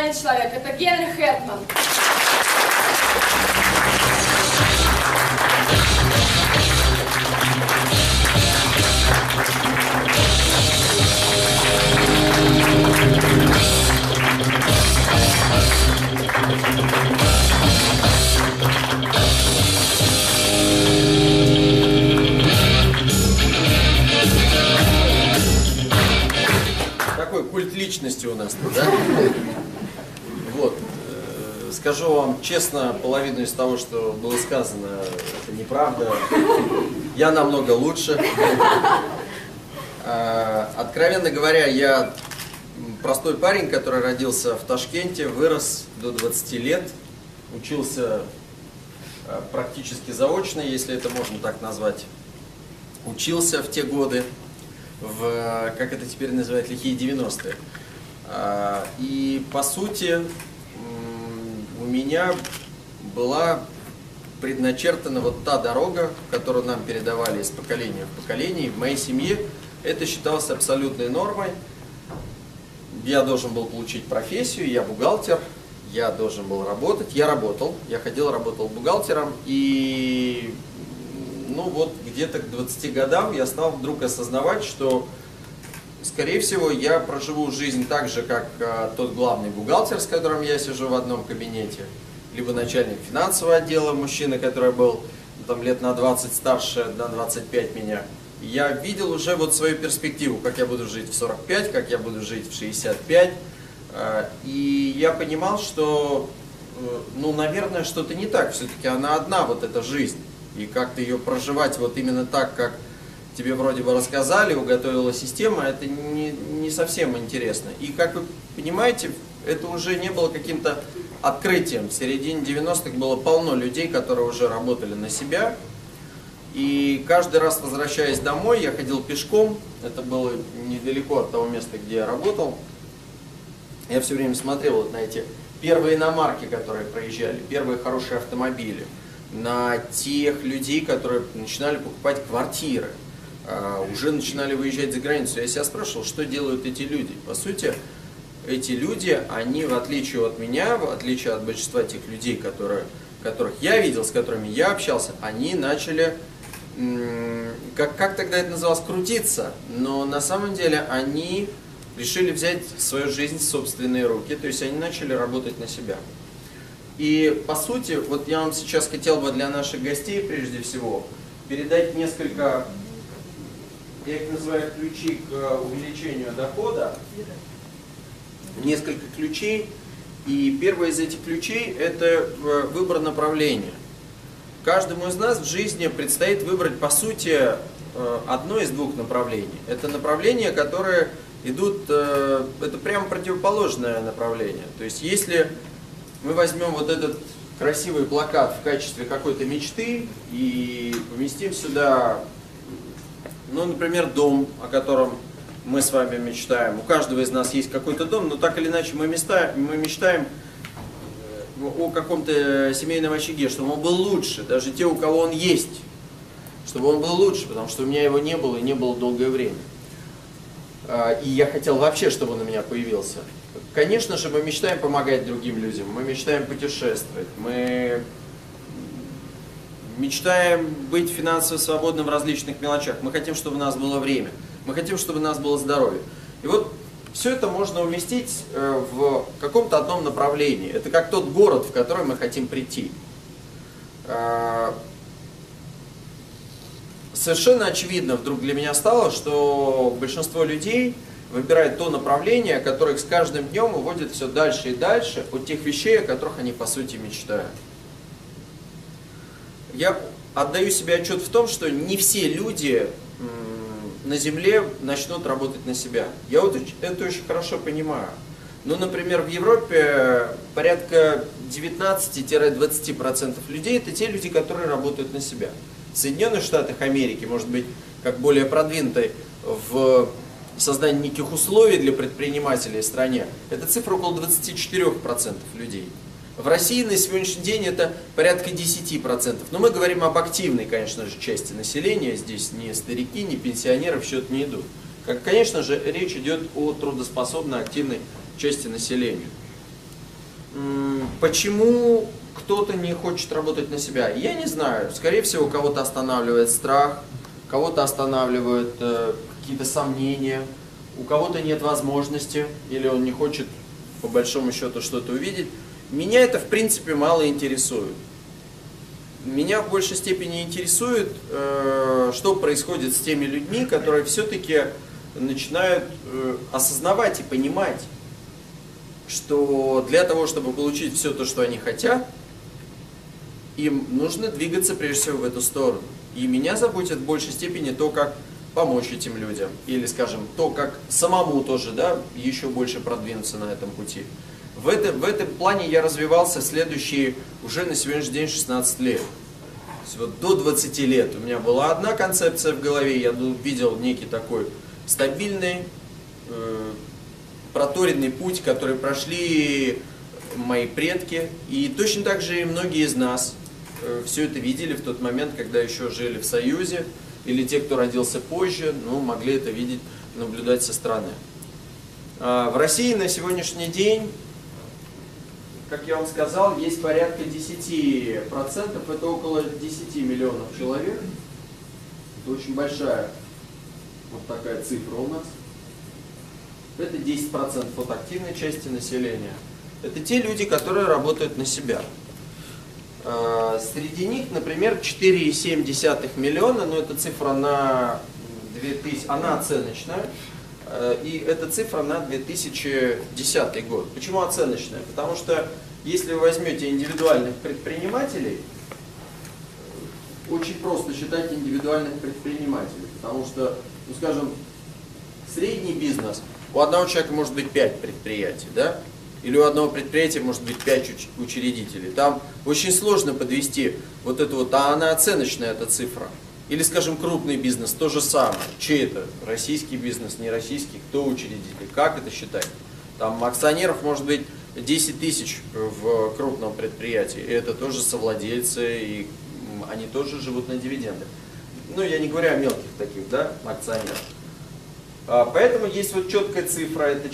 Человек, это Генрих Хэтман. Такой культ личности у нас тут, да? Вот. Скажу вам честно, половину из того, что было сказано, это неправда. Я намного лучше. Откровенно говоря, я простой парень, который родился в Ташкенте, вырос до 20 лет, учился практически заочно, если это можно так назвать. Учился в те годы, как это теперь называют, лихие 90-е. И по сути у меня была предначертана вот та дорога, которую нам передавали из поколения в поколение. В моей семье это считалось абсолютной нормой. Я должен был получить профессию, я бухгалтер, я должен был работать. Я работал, я ходил, работал бухгалтером. И ну вот где-то к 20 годам я стал вдруг осознавать, что скорее всего я проживу жизнь так же, как тот главный бухгалтер, с которым я сижу в одном кабинете, либо начальник финансового отдела, мужчина, который был там лет на 20 старше, на 25 меня. Я видел уже вот свою перспективу, как я буду жить в 45, как я буду жить в 65. И я понимал, что, ну, наверное, что-то не так. Все-таки она одна, вот эта жизнь. И как-то ее проживать вот именно так, как тебе вроде бы рассказали, уготовила система, это не совсем интересно. И как вы понимаете, это уже не было каким-то открытием. В середине 90-х было полно людей, которые уже работали на себя. И каждый раз, возвращаясь домой, я ходил пешком. Это было недалеко от того места, где я работал. Я все время смотрел вот на эти первые иномарки, которые проезжали, первые хорошие автомобили, на тех людей, которые начинали покупать квартиры, уже начинали выезжать за границу. Я себя спрашивал, что делают эти люди. По сути, эти люди, они, в отличие от меня, в отличие от большинства тех людей, которых я видел, с которыми я общался, они начали, как тогда это называлось, крутиться. Но на самом деле они решили взять свою жизнь в собственные руки, то есть они начали работать на себя. И по сути, вот я вам сейчас хотел бы для наших гостей, прежде всего, передать несколько, я их называю, ключи к увеличению дохода. Несколько ключей. И первый из этих ключей – это выбор направления. Каждому из нас в жизни предстоит выбрать, по сути, одно из двух направлений. Это направления, которые идут, это прямо противоположное направление. То есть, если мы возьмем вот этот красивый плакат в качестве какой-то мечты и поместим сюда, ну, например, дом, о котором мы с вами мечтаем. У каждого из нас есть какой-то дом, но так или иначе мы мечтаем о каком-то семейном очаге, чтобы он был лучше, даже те, у кого он есть, чтобы он был лучше, потому что у меня его не было и не было долгое время. И я хотел вообще, чтобы он у меня появился. Конечно же, мы мечтаем помогать другим людям, мы мечтаем путешествовать, мы мечтаем быть финансово свободным в различных мелочах, мы хотим, чтобы у нас было время, мы хотим, чтобы у нас было здоровье. И вот все это можно уместить в каком-то одном направлении. Это как тот город, в который мы хотим прийти. Совершенно очевидно вдруг для меня стало, что большинство людей выбирает то направление, которое с каждым днем уводит все дальше и дальше от тех вещей, о которых они по сути мечтают. Я отдаю себе отчет в том, что не все люди на Земле начнут работать на себя. Я вот это очень хорошо понимаю. Ну, например, в Европе порядка 19-20% людей – это те люди, которые работают на себя. В Соединенных Штатах Америки, может быть, как более продвинутой в создании неких условий для предпринимателей в стране, эта цифра около 24% людей. В России на сегодняшний день это порядка 10%. Но мы говорим об активной, конечно же, части населения. Здесь ни старики, ни пенсионеры в счет не идут. Конечно же, речь идет о трудоспособной, активной части населения. Почему кто-то не хочет работать на себя? Я не знаю. Скорее всего, кого-то останавливает страх, кого-то останавливают какие-то сомнения, у кого-то нет возможности, или он не хочет по большому счету что-то увидеть. Меня это в принципе мало интересует. Меня в большей степени интересует, что происходит с теми людьми, которые все-таки начинают осознавать и понимать, что для того, чтобы получить все то, что они хотят, им нужно двигаться прежде всего в эту сторону. И меня заботит в большей степени то, как помочь этим людям. Или, скажем, то, как самому тоже, да, еще больше продвинуться на этом пути. В этом плане я развивался следующие уже на сегодняшний день 16 лет. То есть вот до 20 лет у меня была одна концепция в голове, я видел некий такой стабильный, проторенный путь, который прошли мои предки. И точно так же и многие из нас все это видели в тот момент, когда еще жили в Союзе, или те, кто родился позже, ну, могли это видеть, наблюдать со стороны. В России на сегодняшний день, как я вам сказал, есть порядка 10%, это около 10 миллионов человек. Это очень большая вот такая цифра у нас. Это 10% от активной части населения. Это те люди, которые работают на себя. Среди них, например, 4,7 миллиона, но эта цифра на 2000, она оценочная, и эта цифра на 2010 год. Почему оценочная? Потому что если вы возьмете индивидуальных предпринимателей, очень просто считать индивидуальных предпринимателей, потому что, ну, скажем, средний бизнес, у одного человека может быть 5 предприятий, да? Или у одного предприятия может быть 5 учредителей. Там очень сложно подвести вот эту вот, а она оценочная, эта цифра. Или, скажем, крупный бизнес, то же самое. Чей это? Российский бизнес, не российский, кто учредитель, как это считать? Там акционеров может быть 10 тысяч в крупном предприятии, и это тоже совладельцы, и они тоже живут на дивидендах. Ну, я не говорю о мелких таких, да, акционерах. Поэтому есть вот четкая цифра, это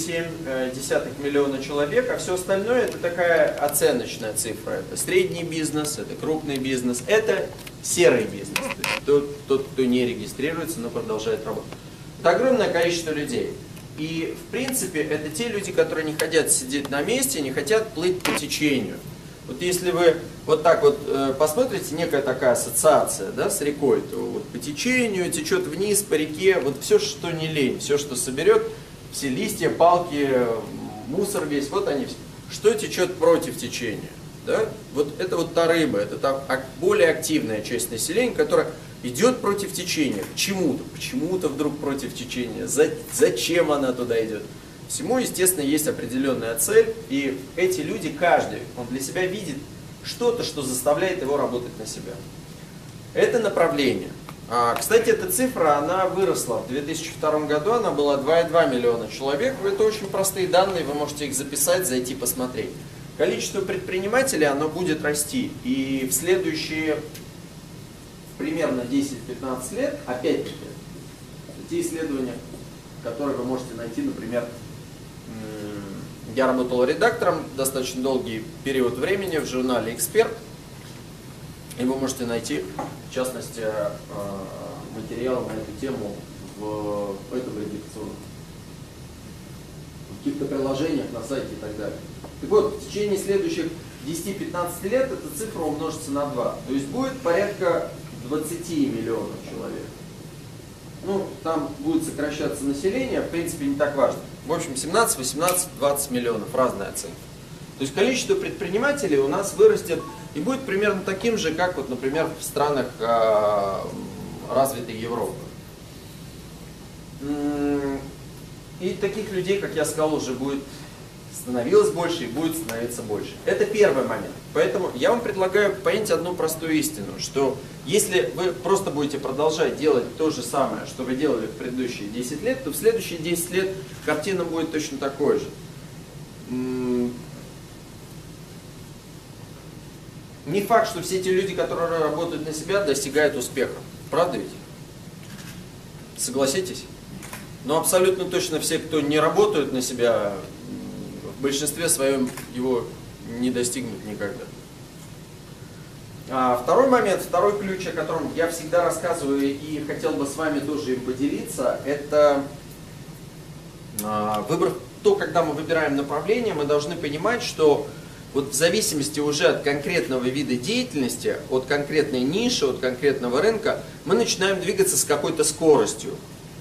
4,7 миллиона человек, а все остальное это такая оценочная цифра. Это средний бизнес, это крупный бизнес, это серый бизнес. То есть тот, кто не регистрируется, но продолжает работать. Это огромное количество людей. И в принципе это те люди, которые не хотят сидеть на месте, не хотят плыть по течению. Вот если вы вот так вот посмотрите, некая такая ассоциация, да, с рекой, то вот по течению течет вниз по реке, вот все, что не лень, все, что соберет, все листья, палки, мусор весь, вот они, что течет против течения, да? Вот это вот та рыба, это та более активная часть населения, которая идет против течения, почему-то вдруг против течения, зачем она туда идет? Всему, естественно, есть определенная цель, и эти люди, каждый, он для себя видит что-то, что заставляет его работать на себя. Это направление. Кстати, эта цифра, она выросла. В 2002 году она была 2,2 миллиона человек. Это очень простые данные, вы можете их записать, зайти посмотреть. Количество предпринимателей, оно будет расти. И в следующие примерно 10-15 лет, опять-таки, те исследования, которые вы можете найти, например, я работал редактором достаточно долгий период времени в журнале «Эксперт». И вы можете найти, в частности, материалы на эту тему в этом редакционном, в каких-то приложениях на сайте и так далее. Так вот, в течение следующих 10-15 лет эта цифра умножится на 2. То есть будет порядка 20 миллионов человек. Ну, там будет сокращаться население, в принципе, не так важно. В общем, 17, 18, 20 миллионов, разная оценка. То есть количество предпринимателей у нас вырастет и будет примерно таким же, как, вот, например, в странах развитой Европы. И таких людей, как я сказал, уже становилось больше и будет становиться больше. Это первый момент. Поэтому я вам предлагаю понять одну простую истину, что если вы просто будете продолжать делать то же самое, что вы делали в предыдущие 10 лет, то в следующие 10 лет картина будет точно такой же. Не факт, что все те люди, которые работают на себя, достигают успеха. Правда ведь? Согласитесь? Но абсолютно точно все, кто не работают на себя, в в большинстве своем его не достигнут никогда. Второй момент, второй ключ, о котором я всегда рассказываю и хотел бы с вами тоже им поделиться, это выбор. Когда мы выбираем направление, мы должны понимать, что вот в зависимости уже от конкретного вида деятельности, от конкретной ниши, от конкретного рынка, мы начинаем двигаться с какой-то скоростью.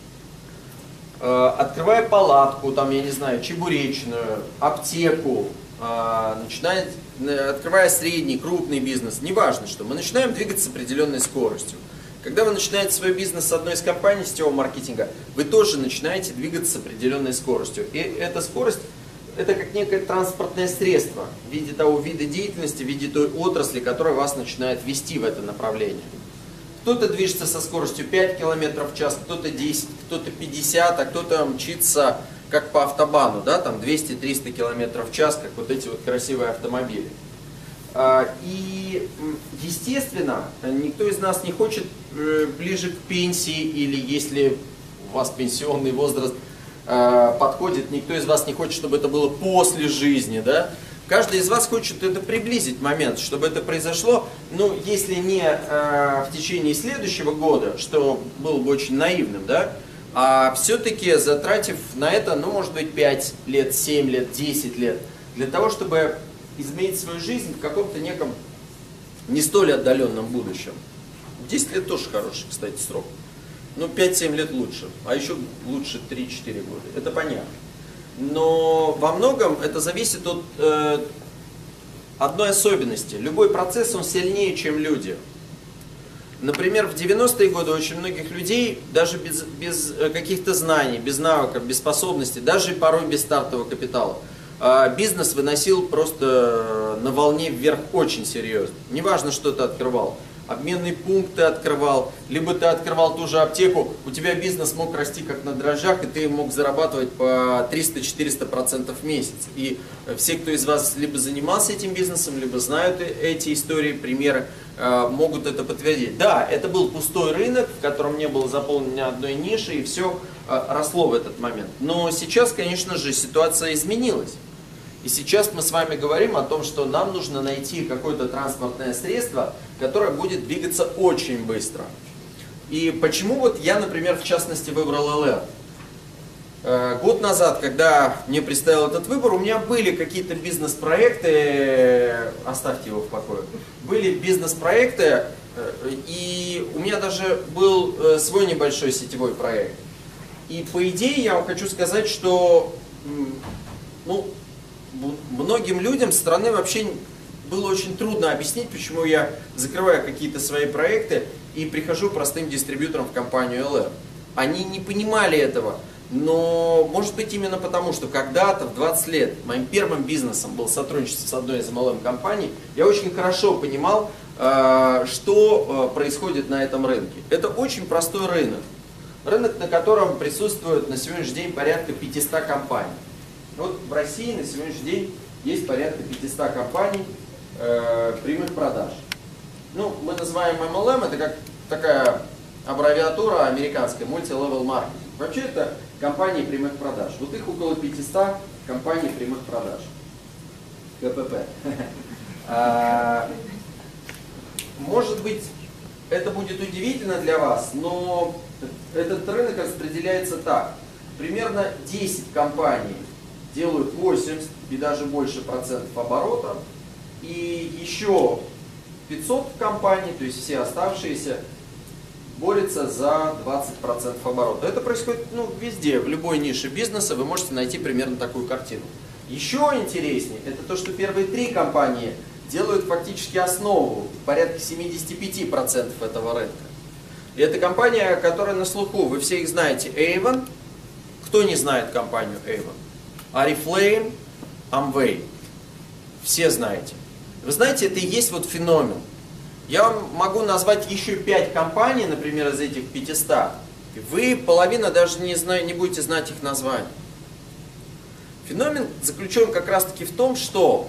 Открывая палатку, там, я не знаю, чебуречную, аптеку, открывая средний, крупный бизнес, неважно что, мы начинаем двигаться с определенной скоростью. Когда вы начинаете свой бизнес с одной из компаний сетевого маркетинга, вы тоже начинаете двигаться с определенной скоростью. И эта скорость, это как некое транспортное средство в виде того вида деятельности, в виде той отрасли, которая вас начинает вести в это направление. Кто-то движется со скоростью 5 км в час, кто-то 10, кто-то 50, а кто-то мчится как по автобану, да, там 200-300 км в час, как вот эти вот красивые автомобили. И, естественно, никто из нас не хочет ближе к пенсии, или если у вас пенсионный возраст подходит, никто из вас не хочет, чтобы это было после жизни, да? Каждый из вас хочет это приблизить момент, чтобы это произошло, ну, если не в течение следующего года, что было бы очень наивным, да, а все-таки затратив на это, ну, может быть, 5 лет, 7 лет, 10 лет, для того, чтобы изменить свою жизнь в каком-то неком не столь отдаленном будущем. 10 лет тоже хороший, кстати, срок. Ну, 5-7 лет лучше, а еще лучше 3-4 года. Это понятно. Но во многом это зависит от одной особенности. Любой процесс, он сильнее, чем люди. Например, в 90-е годы очень многих людей, даже без каких-то знаний, без навыков, без способностей, даже порой без стартового капитала, бизнес выносил просто на волне вверх очень серьезно. Неважно, что ты открывал. Обменный пункт ты открывал, либо ты открывал ту же аптеку, у тебя бизнес мог расти как на дрожжах, и ты мог зарабатывать по 300-400% в месяц. И все, кто из вас либо занимался этим бизнесом, либо знают эти истории, примеры, могут это подтвердить. Да, это был пустой рынок, в котором не было заполнено ни одной ниши, и все росло в этот момент. Но сейчас, конечно же, ситуация изменилась. И сейчас мы с вами говорим о том, что нам нужно найти какое-то транспортное средство, которое будет двигаться очень быстро. И почему вот я, например, в частности выбрал ЛР? Год назад, когда мне предстоял этот выбор, у меня были какие-то бизнес-проекты, оставьте его в покое, были бизнес-проекты, и у меня даже был свой небольшой сетевой проект. И по идее я вам хочу сказать, что ну, многим людям со стороны вообще было очень трудно объяснить, почему я закрываю какие-то свои проекты и прихожу простым дистрибьютором в компанию ЛР. Они не понимали этого, но может быть именно потому, что когда-то в 20 лет моим первым бизнесом был сотрудничество с одной из MLM-компаний, я очень хорошо понимал, что происходит на этом рынке. Это очень простой рынок. Рынок, на котором присутствует на сегодняшний день порядка 500 компаний. Вот в России на сегодняшний день есть порядка 500 компаний прямых продаж. Ну, мы называем MLM, это как такая аббревиатура американская, Multi-Level Marketing. Вообще это компании прямых продаж. Вот их около 500 компаний прямых продаж. КПП. Может быть, это будет удивительно для вас, но этот рынок распределяется так. Примерно 10 компаний делают 80 и даже больше процентов оборота, и еще 500 компаний, то есть все оставшиеся, борются за 20% оборота. Это происходит везде, в любой нише бизнеса вы можете найти примерно такую картину. Еще интереснее, это то, что первые 3 компании делают фактически основу, порядка 75% этого рынка. И это компания, которая на слуху, вы все их знаете, Avon. Кто не знает компанию Avon? Oriflame, Amway. Все знаете. Вы знаете, это и есть вот феномен. Я вам могу назвать еще 5 компаний, например, из этих 500. И вы половина даже не будете знать их название. Феномен заключен как раз таки в том, что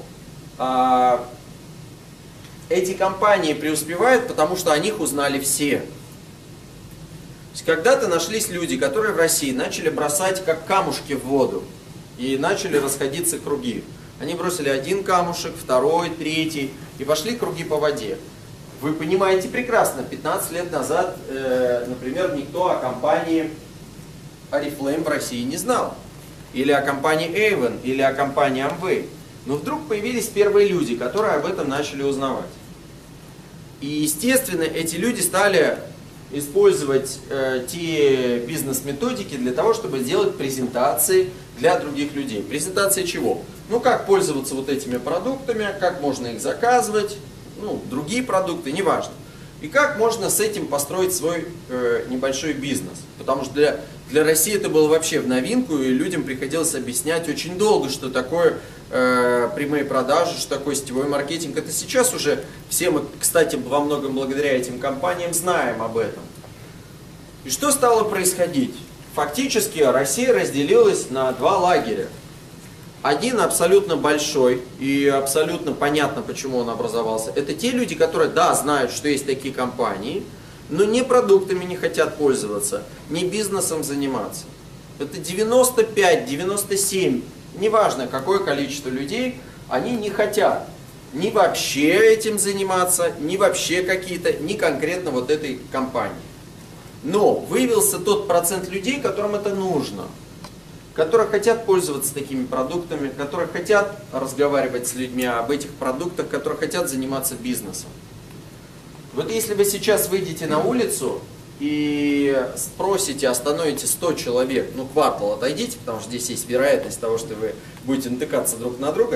эти компании преуспевают, потому что о них узнали все. То есть когда-то нашлись люди, которые в России начали бросать как камушки в воду И начали расходиться круги. Они бросили один камушек, второй, третий, и пошли круги по воде. Вы понимаете прекрасно, 15 лет назад, например, никто о компании Oriflame в России не знал. Или о компании Avon, или о компании Amway. Но вдруг появились первые люди, которые об этом начали узнавать. И, естественно, эти люди стали использовать те бизнес-методики для того, чтобы сделать презентации для других людей. Презентации чего? Ну, как пользоваться вот этими продуктами, как можно их заказывать, ну, другие продукты, неважно. И как можно с этим построить свой небольшой бизнес. Потому что для России это было вообще в новинку, и людям приходилось объяснять очень долго, что такое прямые продажи, что такое сетевой маркетинг. Это сейчас уже все мы, кстати, во многом благодаря этим компаниям знаем об этом. И что стало происходить? Фактически Россия разделилась на два лагеря. Один абсолютно большой, и абсолютно понятно, почему он образовался. Это те люди, которые, да, знают, что есть такие компании, но ни продуктами не хотят пользоваться, ни бизнесом заниматься. Это 95, 97, неважно какое количество людей, они не хотят ни вообще этим заниматься, ни вообще какие-то, ни конкретно вот этой компании. Но выявился тот процент людей, которым это нужно, которые хотят пользоваться такими продуктами, которые хотят разговаривать с людьми об этих продуктах, которые хотят заниматься бизнесом. Вот если вы сейчас выйдете на улицу и спросите, остановите 100 человек, ну квартал отойдите, потому что здесь есть вероятность того, что вы будете натыкаться друг на друга,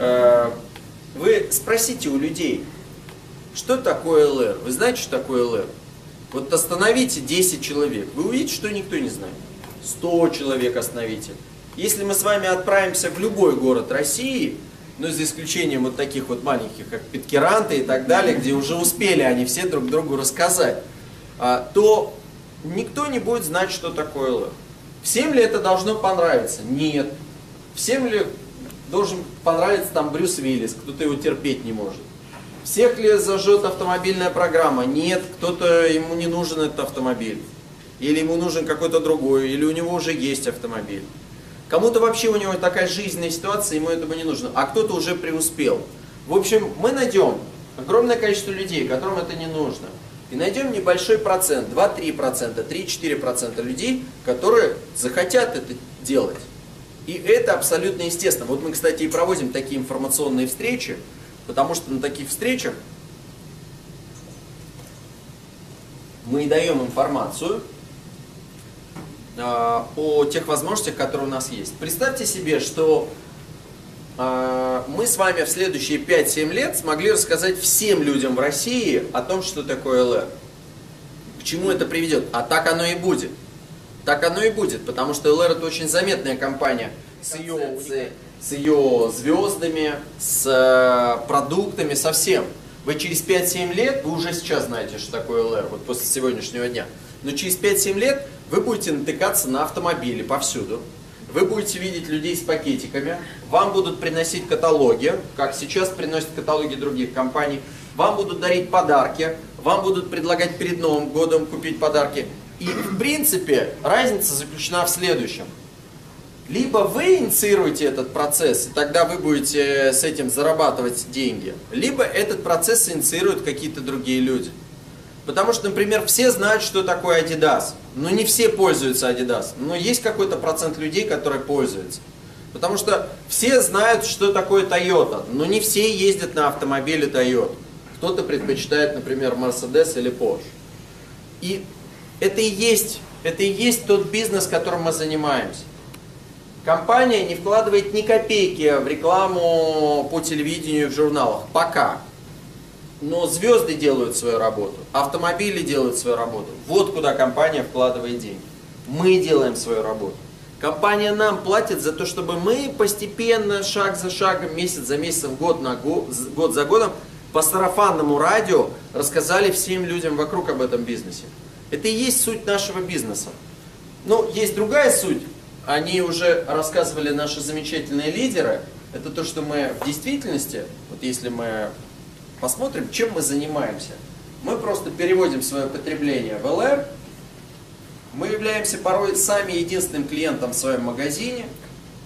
вы спросите у людей, что такое ЛР? Вы знаете, что такое ЛР? Вот остановите 10 человек, вы увидите, что никто не знает. 100 человек остановите. Если мы с вами отправимся в любой город России, ну за исключением вот таких вот маленьких, как Питкеранты и так далее, где уже успели они все друг другу рассказать, то никто не будет знать, что такое ЛР. Всем ли это должно понравиться? Нет. Всем ли должен понравиться там Брюс Уиллис? Кто-то его терпеть не может. Всех ли зажжет автомобильная программа? Нет, кто-то, ему не нужен этот автомобиль. Или ему нужен какой-то другой, или у него уже есть автомобиль. Кому-то вообще у него такая жизненная ситуация, ему этого не нужно, а кто-то уже преуспел. В общем, мы найдем огромное количество людей, которым это не нужно. И найдем небольшой процент, 2-3%, 3-4% людей, которые захотят это делать. И это абсолютно естественно. Вот мы, кстати, и проводим такие информационные встречи, потому что на таких встречах мы даем информацию о тех возможностях, которые у нас есть. Представьте себе, что мы с вами в следующие 5-7 лет смогли рассказать всем людям в России о том, что такое ЛР. К чему это приведет? А так оно и будет. Так оно и будет, потому что ЛР это очень заметная компания с ее звездами, с продуктами, со всем. Вы через 5-7 лет, вы уже сейчас знаете, что такое ЛР, вот после сегодняшнего дня. Но через 5-7 лет вы будете натыкаться на автомобили повсюду. Вы будете видеть людей с пакетиками. Вам будут приносить каталоги, как сейчас приносят каталоги других компаний. Вам будут дарить подарки. Вам будут предлагать перед Новым годом купить подарки. И в принципе разница заключена в следующем. Либо вы инициируете этот процесс, и тогда вы будете с этим зарабатывать деньги. Либо этот процесс инициируют какие-то другие люди. Потому что, например, все знают, что такое Adidas. Но не все пользуются Adidas. Но есть какой-то процент людей, которые пользуются. Потому что все знают, что такое Toyota. Но не все ездят на автомобиле Toyota. Кто-то предпочитает, например, Mercedes или Porsche. И это и есть тот бизнес, которым мы занимаемся. Компания не вкладывает ни копейки в рекламу по телевидению и в журналах. Пока. Но звезды делают свою работу, автомобили делают свою работу. Вот куда компания вкладывает деньги. Мы делаем свою работу. Компания нам платит за то, чтобы мы постепенно, шаг за шагом, месяц за месяцем, год за годом по сарафанному радио рассказали всем людям вокруг об этом бизнесе. Это и есть суть нашего бизнеса. Но есть другая суть. Они уже рассказывали наши замечательные лидеры. Это то, что мы в действительности, вот если мы посмотрим, чем мы занимаемся. Мы просто переводим свое потребление в ЛР. Мы являемся порой сами единственным клиентом в своем магазине.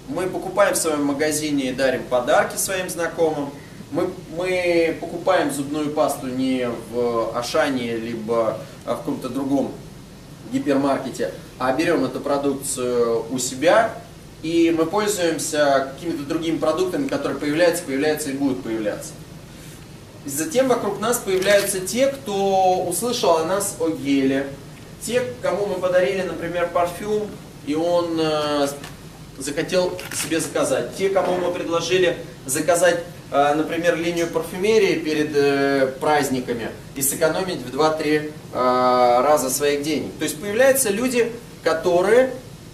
Мы покупаем в своем магазине и дарим подарки своим знакомым. Мы покупаем зубную пасту не в Ашане, либо в каком-то другом гипермаркете, а берем эту продукцию у себя, и мы пользуемся какими-то другими продуктами, которые появляются и будут появляться. И затем вокруг нас появляются те, кто услышал о нас, о геле, те, кому мы подарили, например, парфюм, и он захотел себе заказать. Те, кому мы предложили заказать, например, линию парфюмерии перед праздниками и сэкономить в 2-3 раза своих денег. То есть появляются люди, которые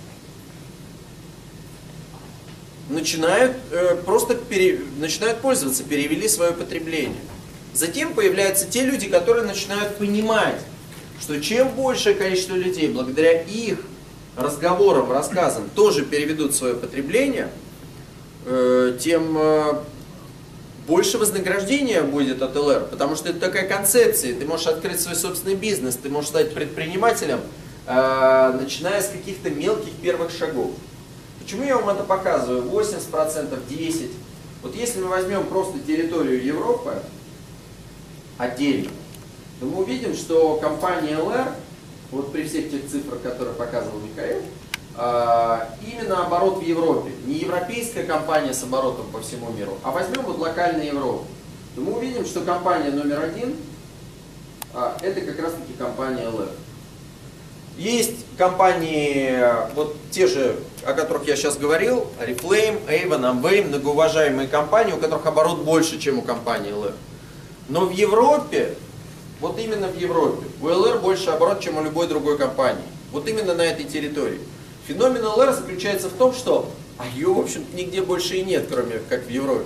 начинают пользоваться, перевели свое потребление. Затем появляются те люди, которые начинают понимать, что чем большее количество людей, благодаря их разговорам, рассказам, тоже переведут свое потребление, тем больше вознаграждения будет от ЛР, потому что это такая концепция, ты можешь открыть свой собственный бизнес, ты можешь стать предпринимателем, начиная с каких-то мелких первых шагов. Почему я вам это показываю? 80%, 10%. Вот если мы возьмем просто территорию Европы отдельно, то мы увидим, что компания ЛР, вот при всех тех цифрах, которые показывал Михаил, именно оборот в Европе. Не европейская компания с оборотом по всему миру, а возьмем вот локальную Европу. То мы увидим, что компания номер 1 это как раз таки компания ЛР. Есть компании, вот те же, о которых я сейчас говорил, Oriflame, Avon, Amway, многоуважаемые компании, у которых оборот больше, чем у компании ЛР. Но в Европе, вот именно в Европе, у ЛР больше оборот, чем у любой другой компании. Вот именно на этой территории. Феномен ЛР заключается в том, что ее, в общем-то, нигде больше и нет, кроме как в Европе.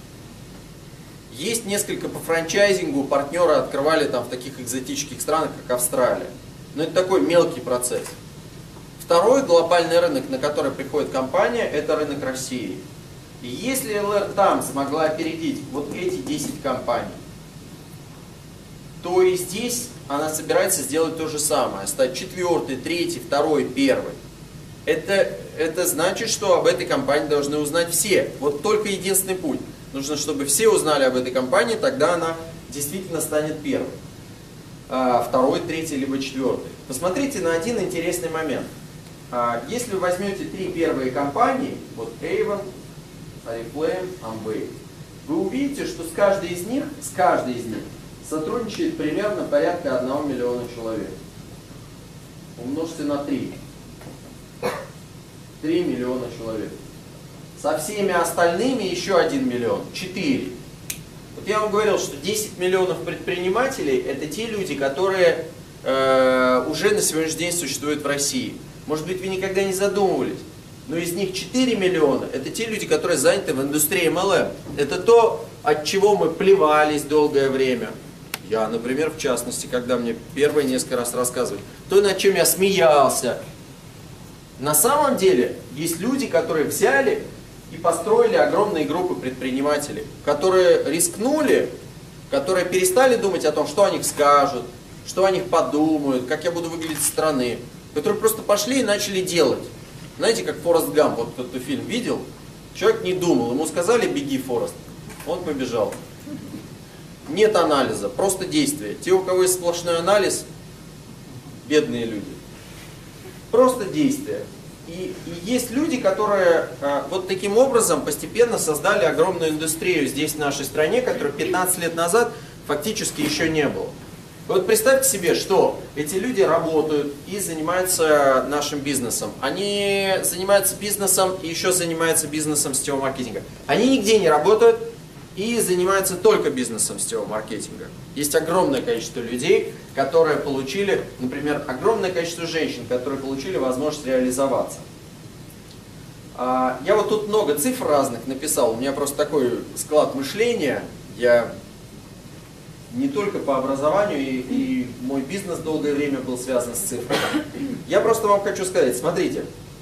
Есть несколько по франчайзингу, партнеры открывали там в таких экзотических странах, как Австралия. Но это такой мелкий процесс. Второй глобальный рынок, на который приходит компания, это рынок России. И если ЛР там смогла опередить вот эти 10 компаний, то и здесь она собирается сделать то же самое, стать 4-й, 3-й, 2-й, 1-й. Это значит, что об этой компании должны узнать все. Вот только единственный путь. Нужно, чтобы все узнали об этой компании, тогда она действительно станет 1-й, 2-й, 3-й, либо 4-й. Посмотрите на один интересный момент. Если вы возьмете 3 первые компании, вот Avon, Oriflame, Amway, вы увидите, что с каждой из них сотрудничает примерно порядка 1 миллиона человек. Умножьте на 3. 3 миллиона человек. Со всеми остальными еще 1 миллион. 4. Вот я вам говорил, что 10 миллионов предпринимателей это те люди, которые уже на сегодняшний день существуют в России. Может быть, вы никогда не задумывались. Но из них 4 миллиона это те люди, которые заняты в индустрии MLM. Это то, от чего мы плевались долгое время. Я, например, в частности, когда мне первые несколько раз рассказывали, то, над чем я смеялся. На самом деле, есть люди, которые взяли и построили огромные группы предпринимателей, которые рискнули, которые перестали думать о том, что о них скажут, что о них подумают, как я буду выглядеть со стороны, которые просто пошли и начали делать. Знаете, как Форест Гамп, вот кто-то фильм видел, человек не думал, ему сказали «беги, Форест», он побежал. Нет анализа, просто действие. Те, у кого есть сплошной анализ, бедные люди. Просто действие. И есть люди, которые вот таким образом постепенно создали огромную индустрию здесь, в нашей стране, которой 15 лет назад фактически еще не было. Вот представьте себе, что эти люди работают и занимаются нашим бизнесом. Они занимаются бизнесом и еще занимаются бизнесом сетевого маркетинга. Они нигде не работают и занимаются только бизнесом сетевого маркетинга. Есть огромное количество людей, которые получили, например, огромное количество женщин, которые получили возможность реализоваться. Я вот тут много цифр разных написал, у меня просто такой склад мышления. Я не только по образованию, и мой бизнес долгое время был связан с цифрами. Я просто вам хочу сказать, смотрите,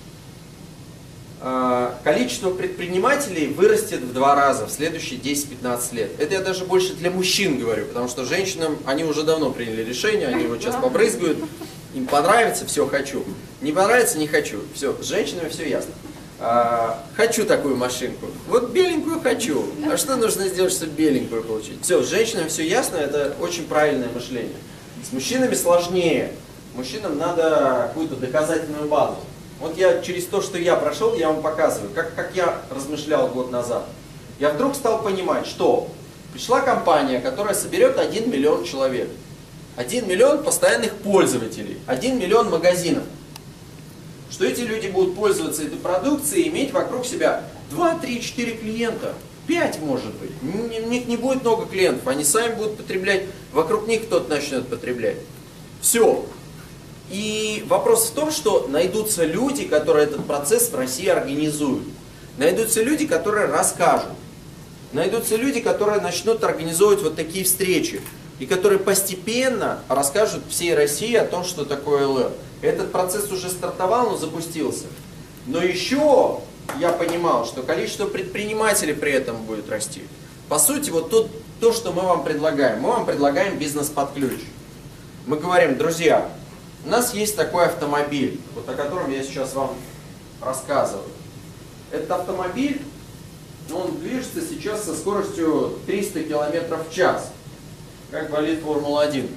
количество предпринимателей вырастет в 2 раза в следующие 10-15 лет. Это я даже больше для мужчин говорю, потому что женщинам, они уже давно приняли решение, они вот сейчас побрызгают, им понравится, все, хочу. Не понравится, не хочу. Все, с женщинами все ясно. Хочу такую машинку. Вот беленькую хочу. А что нужно сделать, чтобы беленькую получить? Все, с женщинами все ясно, это очень правильное мышление. С мужчинами сложнее. Мужчинам надо какую-то доказательную базу. Вот я через то, что я прошел, я вам показываю, как я размышлял год назад. Я вдруг стал понимать, что пришла компания, которая соберет 1 миллион человек. 1 миллион постоянных пользователей, 1 миллион магазинов. Что эти люди будут пользоваться этой продукцией и иметь вокруг себя 2, 3, 4 клиента. 5 может быть. У них не будет много клиентов, они сами будут потреблять, вокруг них кто-то начнет потреблять. Все. И вопрос в том, что найдутся люди, которые этот процесс в России организуют. Найдутся люди, которые расскажут. Найдутся люди, которые начнут организовывать вот такие встречи. И которые постепенно расскажут всей России о том, что такое ЛР. Этот процесс уже стартовал, но запустился. Но еще я понимал, что количество предпринимателей при этом будет расти. По сути, вот то, что мы вам предлагаем. Мы вам предлагаем бизнес под ключ. Мы говорим, друзья, у нас есть такой автомобиль, вот о котором я сейчас вам рассказываю. Этот автомобиль, он движется сейчас со скоростью 300 км в час, как болид Формула-1.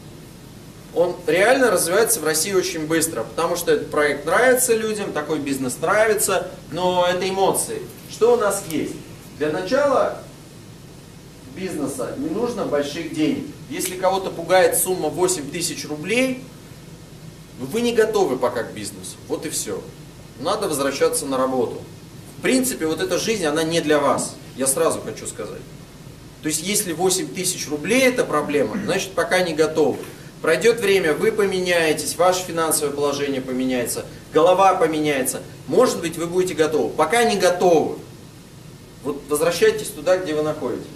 Он реально развивается в России очень быстро, потому что этот проект нравится людям, такой бизнес нравится, но это эмоции. Что у нас есть? Для начала бизнеса не нужно больших денег. Если кого-то пугает сумма 8 тысяч рублей, вы не готовы пока к бизнесу. Вот и все. Надо возвращаться на работу. В принципе, вот эта жизнь, она не для вас. Я сразу хочу сказать. То есть, если 8 тысяч рублей это проблема, значит, пока не готовы. Пройдет время, вы поменяетесь, ваше финансовое положение поменяется, голова поменяется. Может быть, вы будете готовы. Пока не готовы. Вот возвращайтесь туда, где вы находитесь.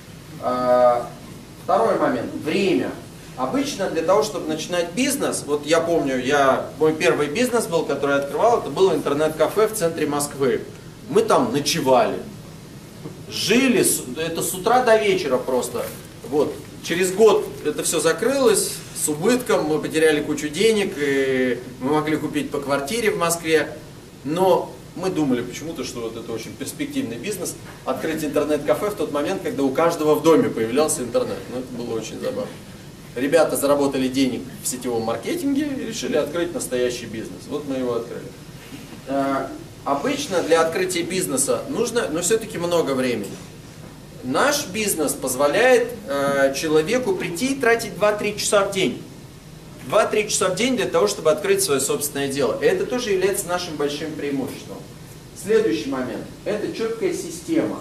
Второй момент. Время. Обычно для того, чтобы начинать бизнес, вот я помню, мой первый бизнес был, который я открывал, это было интернет-кафе в центре Москвы. Мы там ночевали, жили, это с утра до вечера просто. Вот. Через год это все закрылось, с убытком, мы потеряли кучу денег, и мы могли купить по квартире в Москве, но мы думали почему-то, что вот это очень перспективный бизнес, открыть интернет-кафе в тот момент, когда у каждого в доме появлялся интернет. Ну, это было очень забавно. Ребята заработали денег в сетевом маркетинге и решили открыть настоящий бизнес. Вот мы его открыли. Обычно для открытия бизнеса нужно, но все-таки много времени. Наш бизнес позволяет человеку прийти и тратить 2-3 часа в день. 2-3 часа в день для того, чтобы открыть свое собственное дело. И это тоже является нашим большим преимуществом. Следующий момент. Это четкая система.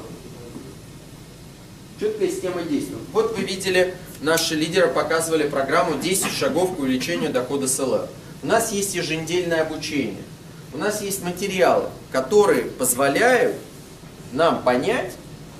Четкая система действий. Вот вы видели, наши лидеры показывали программу 10 шагов к увеличению дохода с ЛР. У нас есть еженедельное обучение. У нас есть материалы, которые позволяют нам понять,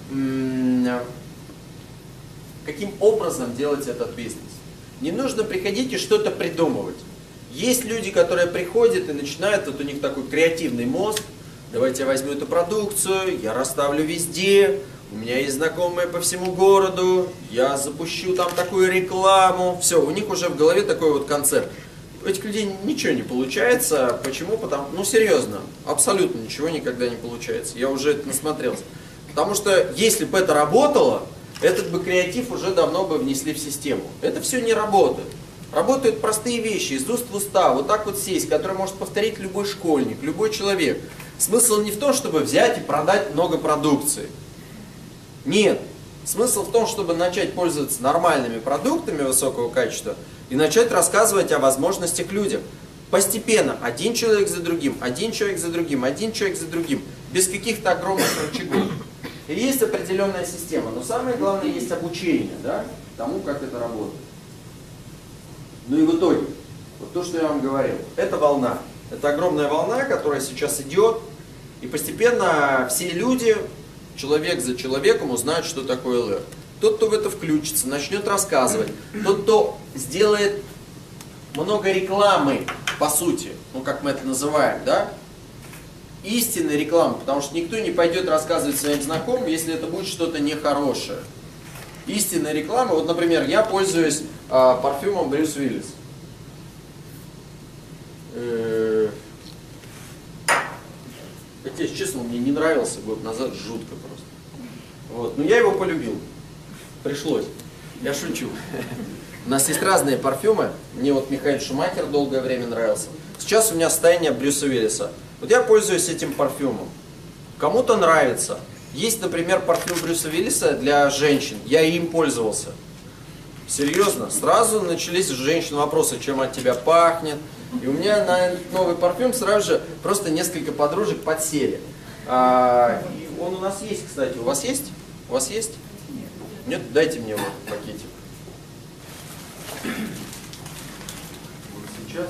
каким образом делать этот бизнес. Не нужно приходить и что-то придумывать. Есть люди, которые приходят и начинают, вот у них такой креативный мозг. Давайте я возьму эту продукцию, я расставлю везде, у меня есть знакомые по всему городу, я запущу там такую рекламу. Все, у них уже в голове такой вот концепт. У этих людей ничего не получается. Почему? Ну серьезно, абсолютно ничего никогда не получается. Я уже это насмотрелся. Потому что если бы это работало, этот бы креатив уже давно бы внесли в систему. Это все не работает. Работают простые вещи, из уст в уста, вот так вот сесть, которые может повторить любой школьник, любой человек. Смысл не в том, чтобы взять и продать много продукции. Нет. Смысл в том, чтобы начать пользоваться нормальными продуктами высокого качества и начать рассказывать о возможностях людям. Постепенно, один человек за другим, один человек за другим, один человек за другим, без каких-то огромных рычагов. И есть определенная система, но самое главное есть обучение, да, тому, как это работает. Ну и в итоге, вот то, что я вам говорил, это волна. Это огромная волна, которая сейчас идет, и постепенно все люди, человек за человеком, узнают, что такое ЛР. Тот, кто в это включится, начнет рассказывать. Тот, кто сделает много рекламы, по сути, ну как мы это называем, да, истинной рекламы, потому что никто не пойдет рассказывать своим знакомым, если это будет что-то нехорошее. Истинная реклама, вот, например, я пользуюсь парфюмом Брюс Уиллис. Хотите, не нравился год назад, жутко просто. Вот. Но я его полюбил. Пришлось. Я шучу. У нас есть разные парфюмы. Мне вот Михаэль Шумахер долгое время нравился. Сейчас у меня состояние Брюса Уиллиса. Вот я пользуюсь этим парфюмом. Кому-то нравится. Есть, например, парфюм Брюса Уиллиса для женщин. Я им пользовался. Серьезно. Сразу начались у женщин вопросы, чем от тебя пахнет. И у меня на новый парфюм сразу же просто несколько подружек подсели. И он у нас есть, кстати. У вас есть? У вас есть? Нет? Дайте мне вот пакетик. Вот сейчас,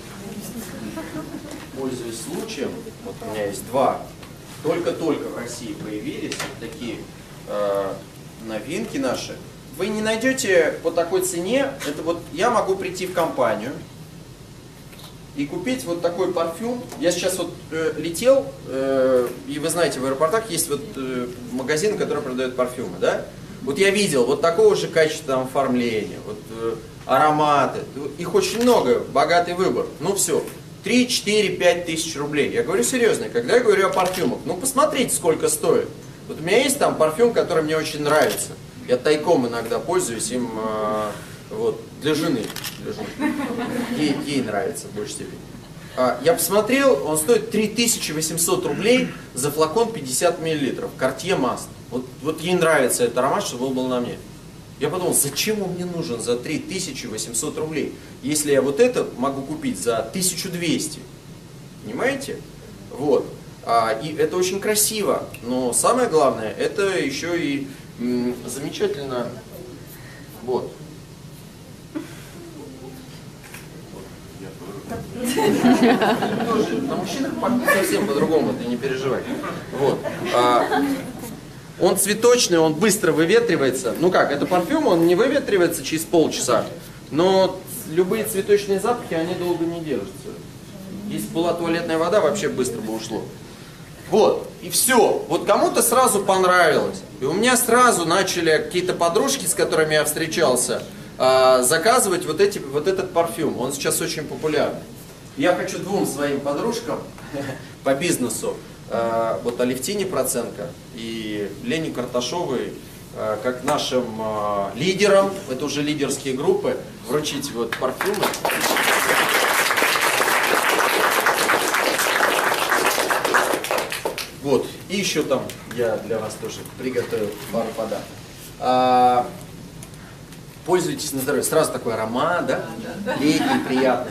пользуясь случаем, вот у меня есть два, только-только в России появились вот такие новинки наши. Вы не найдете по такой цене, это вот я могу прийти в компанию и купить вот такой парфюм. Я сейчас вот летел, и вы знаете, в аэропортах есть вот магазин, который продает парфюмы, да? Вот я видел вот такого же качества оформления, вот ароматы, их очень много, богатый выбор. Ну все, 3, 4, 5 тысяч рублей. Я говорю серьезно, когда я говорю о парфюмах, ну посмотрите, сколько стоит. Вот у меня есть там парфюм, который мне очень нравится. Я тайком иногда пользуюсь им вот, для жены. Ей нравится в большей степени. Я посмотрел, он стоит 3800 рублей за флакон 50 мл. Cartier Must. Вот ей нравится этот аромат, чтобы он был на мне. Я подумал, зачем он мне нужен за 3800 рублей, если я вот это могу купить за 1200. Понимаете? Вот. И это очень красиво. Но самое главное, это еще и замечательно. Вот. На мужчинах совсем по-другому, ты не переживай. Вот. Он цветочный, он быстро выветривается. Ну как, это парфюм, он не выветривается через полчаса. Но любые цветочные запахи, они долго не держатся. Если была туалетная вода, вообще быстро бы ушло. Вот, и все. Вот кому-то сразу понравилось. И у меня сразу начали какие-то подружки, с которыми я встречался, заказывать вот этот парфюм. Он сейчас очень популярный. Я хочу двум своим подружкам по бизнесу, вот Алевтине Проценко и Лене Карташовой, как нашим лидерам, это уже лидерские группы, вручить вот парфюмы. Вот, и еще там я для вас тоже приготовил пару подарков. Пользуйтесь на здоровье. Сразу такой аромат, да? Летний, приятный.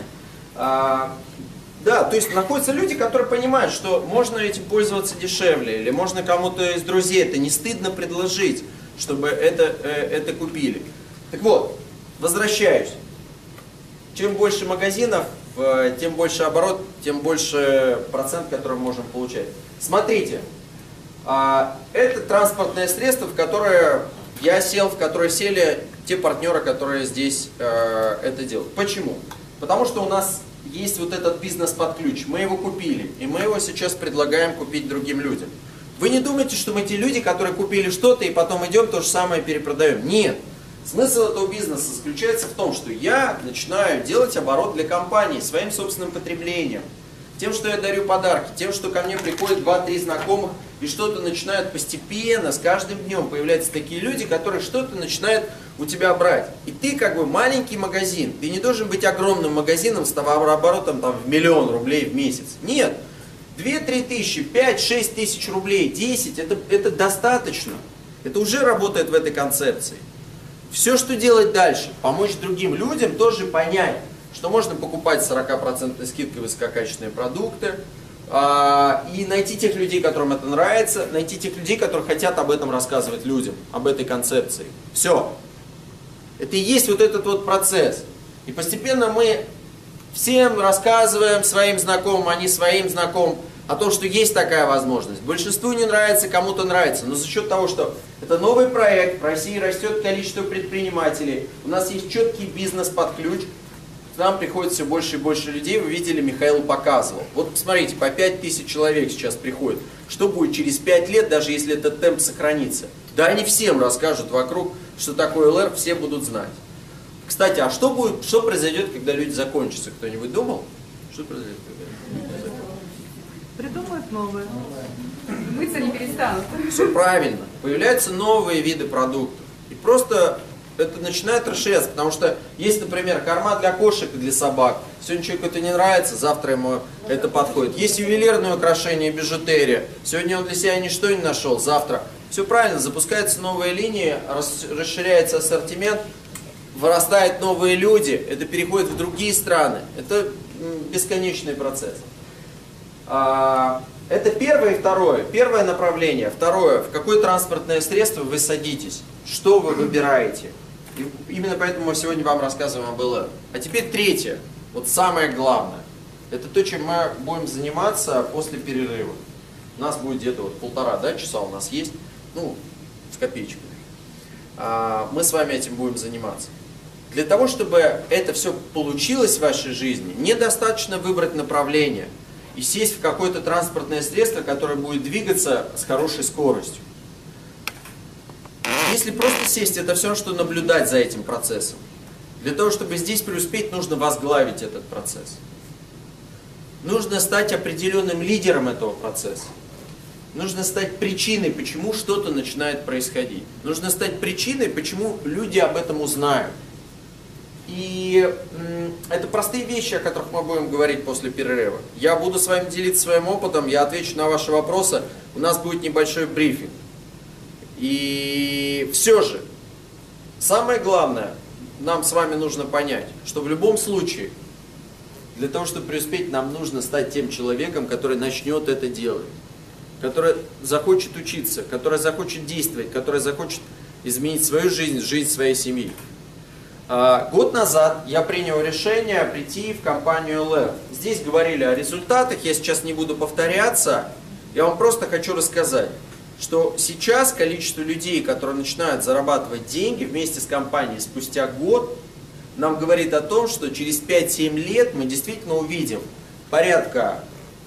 Да, то есть находятся люди, которые понимают, что можно этим пользоваться дешевле, или можно кому-то из друзей это не стыдно предложить, чтобы это купили. Так вот, возвращаюсь. Чем больше магазинов, тем больше оборот, тем больше процент, который мы можем получать. Смотрите, это транспортное средство, в которое я сел, в которое сели те партнеры, которые здесь это делают. Почему? Потому что у нас есть вот этот бизнес под ключ. Мы его купили, и мы его сейчас предлагаем купить другим людям. Вы не думаете, что мы те люди, которые купили что-то и потом идем то же самое перепродаем? Нет. Смысл этого бизнеса заключается в том, что я начинаю делать оборот для компании своим собственным потреблением. Тем, что я дарю подарки, тем, что ко мне приходят 2-3 знакомых и что-то начинают постепенно, с каждым днем появляются такие люди, которые что-то начинают у тебя брать. И ты как бы маленький магазин, ты не должен быть огромным магазином с товарооборотом там, в 1 000 000 рублей в месяц. Нет, 2-3 тысячи, 5-6 тысяч рублей, 10, это достаточно. Это уже работает в этой концепции. Все, что делать дальше, помочь другим людям тоже понять, что можно покупать с 40% скидкой высококачественные продукты, и найти тех людей, которым это нравится, найти тех людей, которые хотят об этом рассказывать людям, об этой концепции. Все. Это и есть вот этот вот процесс. И постепенно мы всем рассказываем, своим знакомым, они своим знакомым, о том, что есть такая возможность. Большинству не нравится, кому-то нравится, но за счет того, что это новый проект, в России растет количество предпринимателей, у нас есть четкий бизнес под ключ, к нам приходит все больше и больше людей. Вы видели, Михаил показывал. Вот посмотрите, по 5000 человек сейчас приходит. Что будет через 5 лет, даже если этот темп сохранится? Да они всем расскажут вокруг, что такое ЛР, все будут знать. Кстати, а что произойдет, когда люди закончатся? Кто-нибудь думал? Что произойдет, когда люди закончатся? Придумают новые. Мыться не перестанут. Все правильно. Появляются новые виды продуктов. И просто это начинает расширяться, потому что есть, например, корма для кошек и для собак. Сегодня человеку это не нравится, завтра ему это подходит. Есть ювелирные украшения, бижутерия. Сегодня он для себя ничто не нашел, завтра. Все правильно, запускаются новые линии, расширяется ассортимент, вырастают новые люди, это переходит в другие страны. Это бесконечный процесс. Это первое и второе. Первое направление. Второе. В какое транспортное средство вы садитесь? Что вы выбираете? И именно поэтому мы сегодня вам рассказываем об ЛР. А теперь третье. Вот самое главное. Это то, чем мы будем заниматься после перерыва. У нас будет где-то вот 1,5 часа у нас есть. Ну, с копеечкой. Мы с вами этим будем заниматься. Для того, чтобы это все получилось в вашей жизни, недостаточно выбрать направление и сесть в какое-то транспортное средство, которое будет двигаться с хорошей скоростью. Если просто сесть, это все, что наблюдать за этим процессом. Для того, чтобы здесь преуспеть, нужно возглавить этот процесс. Нужно стать определенным лидером этого процесса. Нужно стать причиной, почему что-то начинает происходить. Нужно стать причиной, почему люди об этом узнают. И это простые вещи, о которых мы будем говорить после перерыва. Я буду с вами делиться своим опытом, я отвечу на ваши вопросы. У нас будет небольшой брифинг. И все же, самое главное, нам с вами нужно понять, что в любом случае, для того, чтобы преуспеть, нам нужно стать тем человеком, который начнет это делать. Который захочет учиться, который захочет действовать, который захочет изменить свою жизнь, жизнь своей семьи. Год назад я принял решение прийти в компанию ЛР. Здесь говорили о результатах, я сейчас не буду повторяться. Я вам просто хочу рассказать, что сейчас количество людей, которые начинают зарабатывать деньги вместе с компанией спустя год, нам говорит о том, что через 5-7 лет мы действительно увидим порядка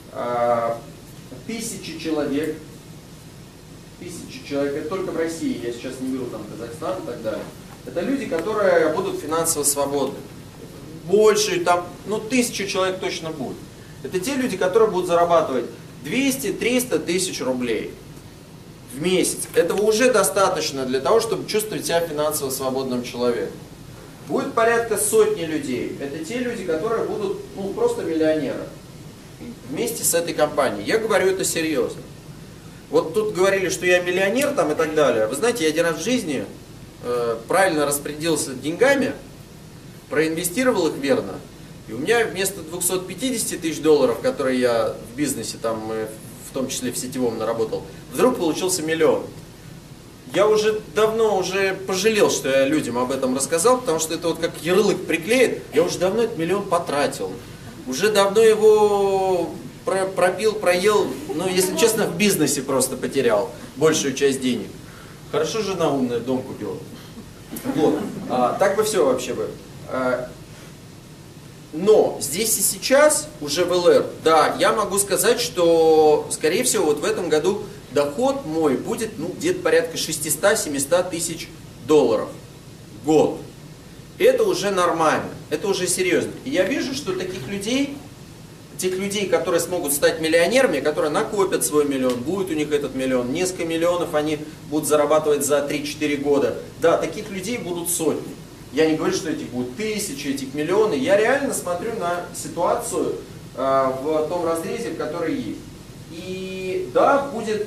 1000 человек. 1000 человек, это только в России, я сейчас не беру там Казахстан и так далее. Это люди, которые будут финансово свободны. Больше, там, 1000 человек точно будет. Это те люди, которые будут зарабатывать 200-300 тысяч рублей в месяц. Этого уже достаточно для того, чтобы чувствовать себя финансово свободным человеком. Будет порядка сотни людей. Это те люди, которые будут просто миллионеры вместе с этой компанией. Я говорю это серьезно. Вот тут говорили, что я миллионер там и так далее. Вы знаете, я один раз в жизни правильно распорядился деньгами, проинвестировал их верно, и у меня вместо 250 тысяч долларов, которые я в бизнесе, там, в том числе в сетевом, наработал, вдруг получился 1 миллион. Я уже давно пожалел, что я людям об этом рассказал, потому что это вот как ярлык приклеит, я уже давно этот 1 миллион потратил, уже давно его пропил, проел, если честно, в бизнесе просто потерял большую часть денег. Хорошо, жена умная, дом купила. Вот. Так бы все вообще бы. Но здесь и сейчас, уже в ЛР, да, я могу сказать, что, скорее всего, вот в этом году доход мой будет где-то порядка 600-700 тысяч долларов в год. Это уже нормально, это уже серьезно. И я вижу, что таких людей, тех людей, которые смогут стать миллионерами, которые накопят свой 1 миллион, будет у них этот 1 миллион, несколько миллионов они будут зарабатывать за 3-4 года. Да, таких людей будут сотни. Я не говорю, что этих будет тысячи, этих миллионы. Я реально смотрю на ситуацию в том разрезе, в который есть. И да, будет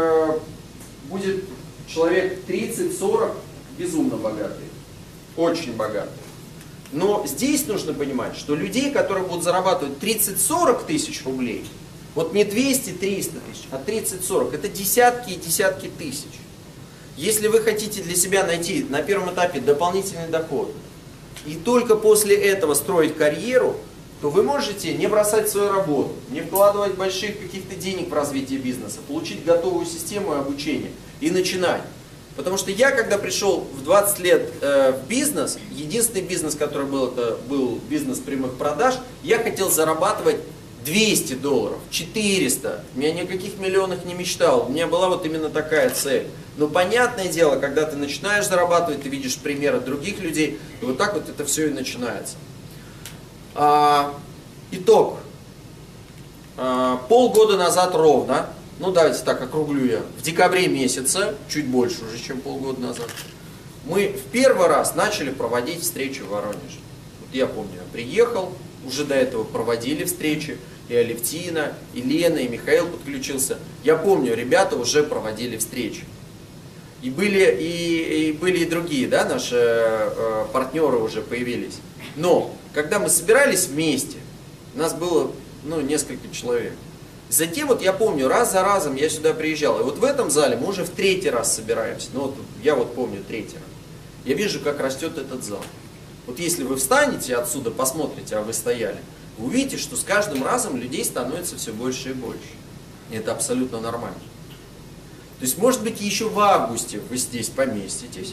человек 30-40 безумно богатый, очень богатый. Но здесь нужно понимать, что людей, которые будут зарабатывать 30-40 тысяч рублей, вот не 200-300 тысяч, а 30-40, это десятки и десятки тысяч. Если вы хотите для себя найти на первом этапе дополнительный доход, и только после этого строить карьеру, то вы можете не бросать свою работу, не вкладывать больших каких-то денег в развитие бизнеса, получить готовую систему обучения и начинать. Потому что я, когда пришел в 20 лет в бизнес, единственный бизнес, который был, это был бизнес прямых продаж, я хотел зарабатывать 200 долларов, 400. Я ни о каких миллионах не мечтал. У меня была вот именно такая цель. Но понятное дело, когда ты начинаешь зарабатывать, ты видишь примеры других людей, и вот так вот это все и начинается. Итог. полгода назад ровно, ну давайте так округлю я, в декабре месяце, чуть больше уже, чем полгода назад, мы в первый раз начали проводить встречи в Воронеже. Вот я помню, я приехал, уже до этого проводили встречи, и Алевтина, и Лена, и Михаил подключился. Я помню, ребята уже проводили встречи. И были и другие, да, наши партнеры уже появились. Но, когда мы собирались вместе, нас было, несколько человек. Затем, вот я помню, раз за разом я сюда приезжал. И вот в этом зале мы уже в 3-й раз собираемся. Я помню 3-й раз. Я вижу, как растет этот зал. Вот если вы встанете отсюда, посмотрите, а вы стояли, вы увидите, что с каждым разом людей становится все больше и больше. И это абсолютно нормально. То есть, может быть, еще в августе вы здесь поместитесь,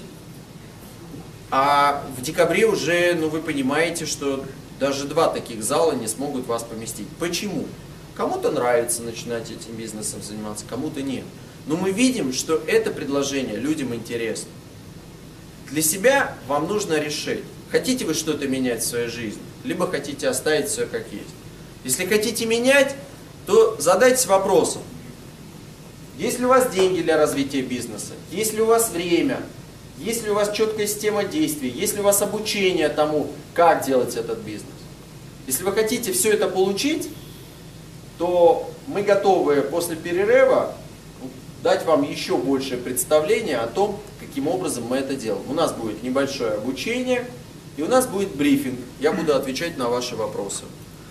а в декабре уже, вы понимаете, что даже 2 таких зала не смогут вас поместить. Почему? Кому-то нравится начинать этим бизнесом заниматься, кому-то нет. Но мы видим, что это предложение людям интересно. Для себя вам нужно решить, хотите вы что-то менять в своей жизни, либо хотите оставить все как есть. Если хотите менять, то задайтесь вопросом, есть ли у вас деньги для развития бизнеса, есть ли у вас время, есть ли у вас четкая система действий, есть ли у вас обучение тому, как делать этот бизнес. Если вы хотите все это получить, то мы готовы после перерыва дать вам еще большее представление о том, каким образом мы это делаем. У нас будет небольшое обучение и у нас будет брифинг. Я буду отвечать на ваши вопросы.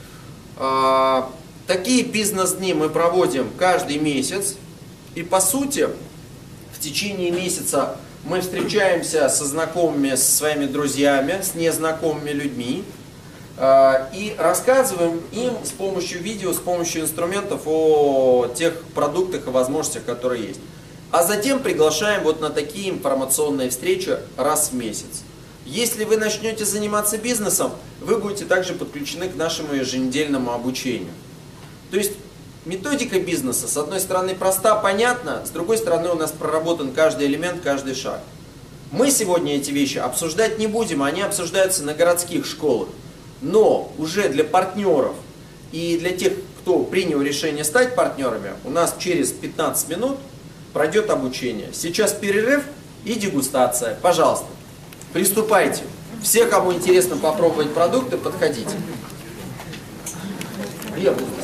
Такие бизнес-дни мы проводим каждый месяц. И по сути, в течение месяца мы встречаемся со знакомыми, со своими друзьями, с незнакомыми людьми. И рассказываем им с помощью видео, с помощью инструментов о тех продуктах и возможностях, которые есть. А затем приглашаем вот на такие информационные встречи раз в месяц. Если вы начнете заниматься бизнесом, вы будете также подключены к нашему еженедельному обучению. То есть методика бизнеса, с одной стороны, проста, понятна, с другой стороны, у нас проработан каждый элемент, каждый шаг. Мы сегодня эти вещи обсуждать не будем, они обсуждаются на городских школах. Но уже для партнеров и для тех, кто принял решение стать партнерами, у нас через 15 минут пройдет обучение. Сейчас перерыв и дегустация. Пожалуйста, приступайте. Все, кому интересно попробовать продукты, подходите. Я буду.